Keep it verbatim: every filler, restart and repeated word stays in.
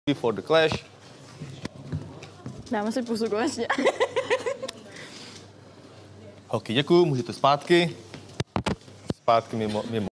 For the Clash. Dáme si pusu konečně. Holky, děkuju, můžete zpátky. Zpátky mimo, mimo.